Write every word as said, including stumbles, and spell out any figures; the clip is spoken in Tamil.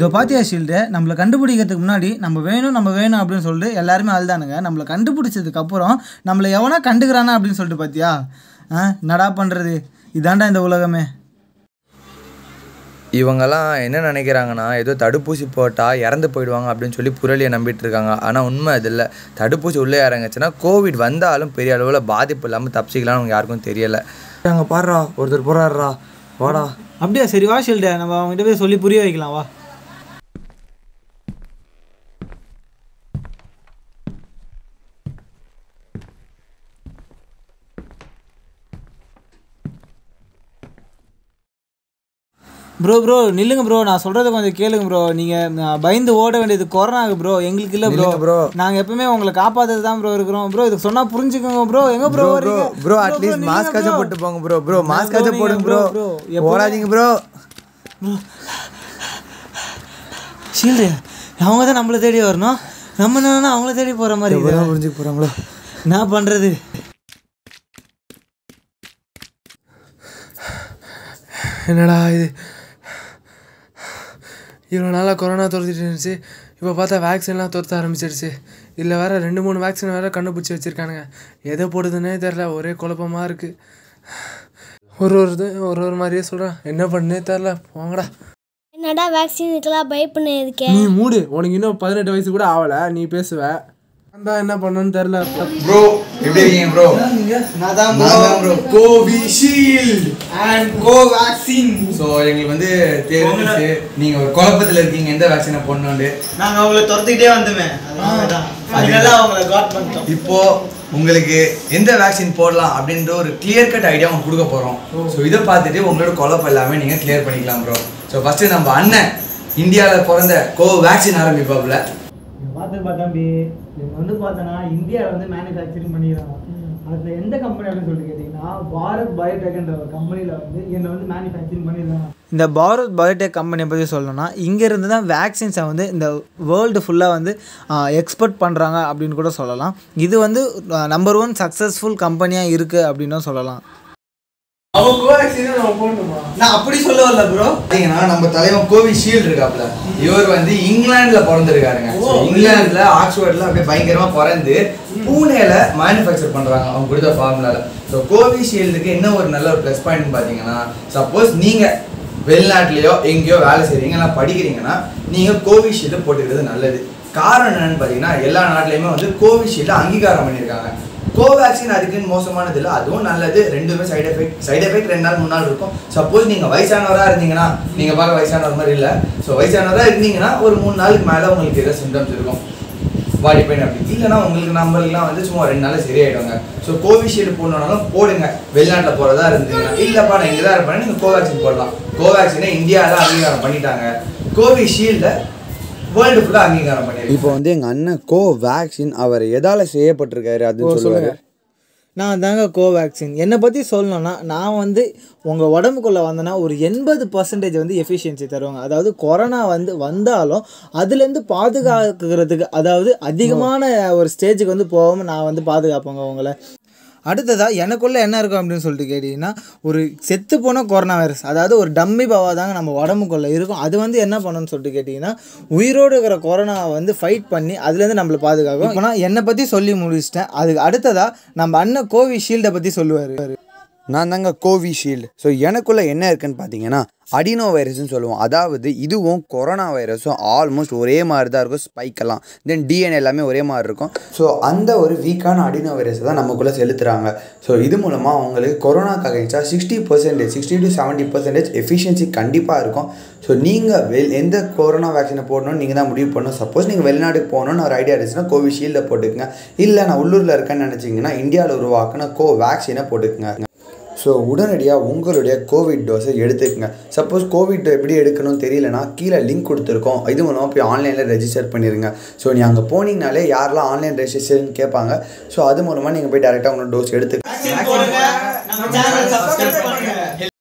இதோ பாத்தியா ஷீல்டு, நம்மளை கண்டுபிடிக்கிறதுக்கு முன்னாடி நம்ம வேணும் நம்ம வேணும் அப்படின்னு சொல்லிட்டு எல்லாருமே அழுதானுங்க. நம்மளை கண்டுபிடிச்சதுக்கப்புறம் நம்மளை எவனா கண்டுக்கிறானா அப்படின்னு சொல்லிட்டு பார்த்தியா? ஆ நடா பண்ணுறது இதாண்டா இந்த உலகமே. இவங்கெல்லாம் என்ன நினைக்கிறாங்கன்னா, ஏதோ தடுப்பூசி போட்டால் இறந்து போயிடுவாங்க அப்படின்னு சொல்லி புரளியை நம்பிட்டு இருக்காங்க. ஆனால் உண்மை அது இல்லை. தடுப்பூசி உள்ளே இறங்குச்சுன்னா கோவிட் வந்தாலும் பெரிய அளவில் பாதிப்பு இல்லாமல் தப்பிச்சிக்கலாம்னு அவங்க யாருக்கும் தெரியலை. அங்கே பாடுறா, ஒருத்தர் போகிறாடுறா, வாடா. அப்படியா? சரி வா ஷீல்டு, நம்ம அவங்ககிட்ட போய் சொல்லி புரிய வைக்கலாம் வா. ப்ரோ ப்ரோ நில்லுங்க ப்ரோ, நான் சொல்கிறத கொஞ்சம் கேளுங்க ப்ரோ. நீங்கள் பயந்து ஓட வேண்டியது கொரோனாக்கு ப்ரோ, எங்களுக்கு இல்லை ப்ரோ. ப்ரோ நாங்கள் எப்பவுமே உங்களை காப்பாற்றுறது தான் ப்ரோ இருக்கிறோம் ப்ரோ. இதுக்கு சொன்னால் புரிஞ்சுக்கோங்க ப்ரோ. எங்கே bro bro bro at least mask ஆச்சும் போட்டு போங்க ப்ரோ. ப்ரோ மாஸ்க் ஆச்சும் போடுங்க ப்ரோ. ப்ரோ ஓடாதீங்க ப்ரோ. ஷீல்டு, அவங்க தான் நம்மளை தேடி வரணும், நம்ம என்னன்னா அவங்கள தேடி போகிற மாதிரி புரிஞ்சுக்க போகிறாங்களோ? என்ன பண்ணுறது? என்னடா இது, இவ்வளோ நாளாக கொரோனா துரத்திட்டு இருந்துச்சு, இப்போ பார்த்தா வேக்சின்லாம் துரத்த ஆரம்பிச்சிடுச்சு. இதில் வேறு ரெண்டு மூணு வேக்சின் வேறு கண்டுபிடிச்சி வச்சுருக்கானுங்க. எதை போடுதுன்னே தெரில, ஒரே குழப்பமாக இருக்குது. ஒரு ஒரு இது ஒரு ஒரு மாதிரியே சொல்கிறேன், என்ன பண்ணே தெரில. போங்கடா. என்னடா வேக்சின் இதுக்கெல்லாம் பயப்பண்ண இருக்கே? நீ மூடு, உனக்கு இன்னும் பதினெட்டு வயசு கூட ஆகலை, நீ பேசுவ. நான் என்ன பண்ணணும்னு தெரில. ப்ரோ எப்படி இருக்கீங்க ப்ரோ? நான் தான் bro Covishield and Covaxin. So எங்களுக்கு வந்து தெரிஞ்சிச்சு நீங்கள் ஒரு குழப்பத்தில் இருக்கீங்க, எந்த வேக்சினை போடணுண்டு. நாங்கள் அவங்கள துரத்திக்கிட்டே வந்துமே, அதனால அவங்கள காட் பண்ணிட்டோம். இப்போது உங்களுக்கு எந்த வேக்சின் போடலாம் அப்படின்ற ஒரு கிளியர் கட் ஐடியா உங்களுக்கு கொடுக்க போகிறோம். ஸோ இதை பார்த்துட்டு உங்களோட குழப்பம் எல்லாமே நீங்கள் கிளியர் பண்ணிக்கலாம் ப்ரோ. ஸோ ஃபஸ்ட்டு நம்ம அண்ணன் இந்தியாவில் பிறந்த கோவேக்சின் ஆரம்பிப்பாப்புல. பார்த்து தம்பி, இவங்க வந்து பார்த்தோன்னா இந்தியாவில் வந்து மேனுஃபேக்சரிங் பண்ணிக்கிறாங்க. அதில் எந்த கம்பெனி அப்படின்னு சொல்லிட்டு கேட்டிங்கன்னா பாரத் பயோடெக்ன்ற ஒரு கம்பெனியில் வந்து என்னை வந்து மேனுஃபேக்சரிங் பண்ணியிருக்காங்க. இந்த பாரத் பயோடெக் கம்பெனியை பற்றி சொல்லணும்னா இங்கேருந்து தான் வேக்சின்ஸை வந்து இந்த வேர்ல்டு ஃபுல்லாக வந்து எக்ஸ்போர்ட் பண்ணுறாங்க அப்படின்னு கூட சொல்லலாம். இது வந்து நம்பர் ஒன் சக்ஸஸ்ஃபுல் கம்பெனியாக இருக்குது அப்படின்னு சொல்லலாம். அவன் கோவேக்சினை நம்ம போடணுமா? நான் அப்படி சொல்ல வரல ப்ரோ. பார்த்தீங்கன்னா நம்ம தலைவன் கோவிஷீல்டு இருக்காப்புல, இவர் வந்து இங்கிலாண்டில் பிறந்திருக்காருங்க. இங்கிலாண்டில் ஆக்ஸ்போர்டில் அப்படியே பயங்கரமாக பிறந்து பூனேல மேனுஃபேக்சர் பண்ணுறாங்க அவங்க கொடுத்த ஃபார்முலாவில். ஸோ கோவிஷீல்டுக்கு என்ன ஒரு நல்ல ஒரு ப்ளஸ் பாயிண்ட்னு பார்த்தீங்கன்னா, சப்போஸ் நீங்கள் வெளிநாட்டிலையோ எங்கேயோ வேலை செய்கிறீங்க இல்லை படிக்கிறீங்கன்னா நீங்கள் கோவிஷீல்டு போட்டுக்கிறது நல்லது. காரணம் என்னென்னு பார்த்தீங்கன்னா, எல்லா நாட்டிலையுமே வந்து கோவிஷீல்டு அங்கீகாரம் பண்ணியிருக்காங்க. கோவேக்சின் அதுக்குன்னு மோசமானது இல்லை, அதுவும் நல்லது. ரெண்டுமே சைடு எஃபெக்ட் சைடு எஃபெக்ட் ரெண்டு நாள் மூணு நாள் இருக்கும். சப்போஸ் நீங்கள் வயசானவராக இருந்தீங்கன்னா, நீங்கள் பார்க்க வயசானவர் மாதிரி இல்லை, ஸோ வயசானவராக இருந்தீங்கன்னா ஒரு மூணு நாளுக்கு மேலே உங்களுக்கு ஏதாவது சிம்டம்ஸ் இருக்கும், பாடி பெயின் அப்படி. இல்லைனா உங்களுக்கு நம்மளுக்குலாம் வந்து சும்மா ரெண்டு நாள் சரியாயிடுவாங்க. ஸோ கோவிஷீல்டு போடணுன்னாலும் போடுங்க. வெளிநாட்டில் போகிறதா இருந்தீங்கன்னா, இல்லைப்பா நான் இங்கே தான் இருப்பேன், நீங்கள் கோவேக்சின் போடலாம். கோவேக்சினை இந்தியாவில் அங்கீகாரம் பண்ணிட்டாங்க, கோவிஷீல்டை வேர்ல்டு ஃபுல்லாக அங்கீகாரம் பண்ணியிருக்கு. இப்போ வந்து எங்கள் அண்ணன் கோவேக்சின் அவர் எதால் செய்யப்பட்டிருக்காரு அப்படின்னு சொல்லுவார். நான் தாங்க கோவேக்சின். என்னை பற்றி சொல்லணும்னா, நான் வந்து உங்கள் உடம்புக்குள்ளே வந்தேன்னா ஒரு எண்பது பர்சன்டேஜ் வந்து எஃபிஷியன்சி தருவாங்க. அதாவது கொரோனா வந்து வந்தாலும் அதுலேருந்து பாதுகாக்கிறதுக்கு, அதாவது அதிகமான ஒரு ஸ்டேஜுக்கு வந்து போகாமல் நான் வந்து பாதுகாப்பேங்க உங்களை. அடுத்ததாக எனக்குள்ளே என்ன இருக்கும் அப்படின்னு சொல்லிட்டு கேட்டிங்கன்னா, ஒரு செத்து போன கொரோனா வைரஸ், அதாவது ஒரு டம்மி பாவா தாங்க நம்ம உடம்புக்குள்ளே இருக்கும். அது வந்து என்ன பண்ணணும்னு சொல்லிட்டு கேட்டிங்கன்னா, உயிரோடு இருக்கிற கொரோனாவை வந்து ஃபைட் பண்ணி அதுலேருந்து நம்மளை பாதுகாக்கும். இப்போ நான் என்னை பற்றி சொல்லி முடிச்சிட்டேன். அதுக்கு அடுத்ததாக நம்ம அண்ணன் கோவிஷீல்டை பற்றி சொல்லுவார். நான் தாங்க கோவிஷீல்டு. ஸோ எனக்குள்ளே என்ன இருக்குன்னு பார்த்தீங்கன்னா அடினோ வைரஸ்ன்னு சொல்லுவோம். அதாவது இதுவும் கொரோனா வைரஸும் ஆல்மோஸ்ட் ஒரே மாதிரி தான் இருக்கும். ஸ்பைக்கெல்லாம் தென் டிஎன்ஏ எல்லாமே ஒரே மாதிரி இருக்கும். ஸோ அந்த ஒரு வீக்கான அடினோ வைரஸை தான் நமக்குள்ளே செலுத்துகிறாங்க. ஸோ இது மூலமாக அவங்களுக்கு கொரோனாக்கு அகைன்ஸ்டாக sixty percentage sixty to seventy percentage efficiency கண்டிப்பாக இருக்கும். ஸோ நீங்கள் வெல் எந்த கொரோனா வேக்சினை போடணும்னு நீங்கள் தான் முடிவு பண்ணணும். சப்போஸ் நீங்கள் வெளிநாட்டுக்கு போகணுன்னு ஒரு ஐடியா இருந்துச்சுன்னா கோவிஷீல்டை போட்டுக்குங்க. இல்லை நான் உள்ளூரில் இருக்கேன்னு நினச்சிங்கன்னா இந்தியாவில் உருவாக்குன கோவேக்சினை போட்டுக்குங்க. ஸோ உடனடியாக உங்களுடைய கோவிட் டோஸை எடுத்துக்கங்க. சப்போஸ் கோவிட் எப்படி எடுக்கணும்னு தெரியலனா கீழே லிங்க் கொடுத்துருக்கோம், இது மூலமாக போய் ஆன்லைனில் ரெஜிஸ்டர் பண்ணிடுங்க. ஸோ நீ அங்கே போனீங்கனாலே யாரெல்லாம் ஆன்லைன் ரெஜிஸ்ட்ரேஷன் கேட்பாங்க. ஸோ அது மூலமாக நீங்கள் போய் டேரெக்டாக உங்களோட டோஸ் எடுத்துக்கங்க.